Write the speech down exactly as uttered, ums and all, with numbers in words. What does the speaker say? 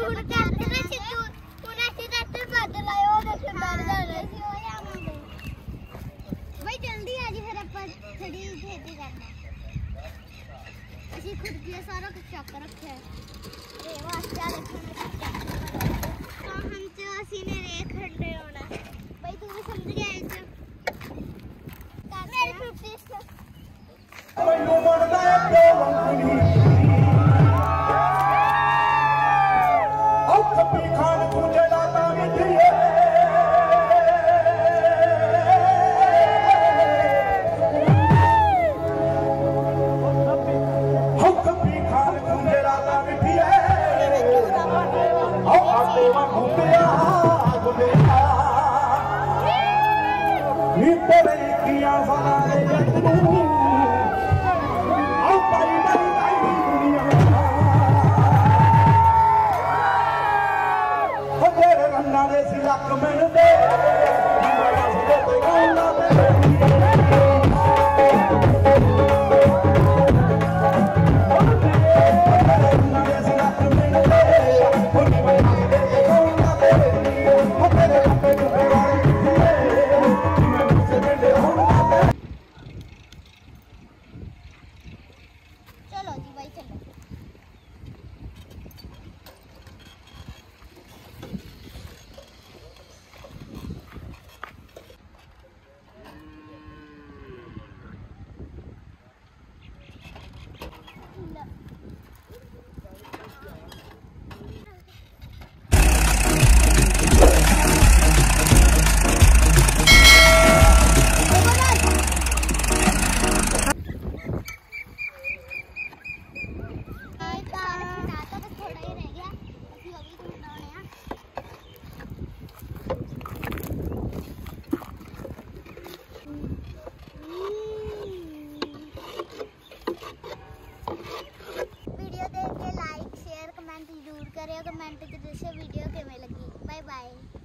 जल्दी आ जी फिर आप खड़ी खेती करना ਅਸੀਂ खुद की सारा कुछ चक रखे है रे वास्ते आ देखो तो हम जो ਅਸੀਂ ने रे खड्डे होना भाई तू भी समझ गया है मेरे फिफ्टी ਮੈਨੂੰ ਬਣਦਾ ਏ ਪਿਓ ਉਹ ਕੱਪੀ ਖਾਣ ਤੂੰ ਜਿਹੜਾ ਤਾਂ ਮਿੱਠੀਏ कमेंट जरूर करें कमेंट च दस्सो वीडियो किवें लगी बाय बाय।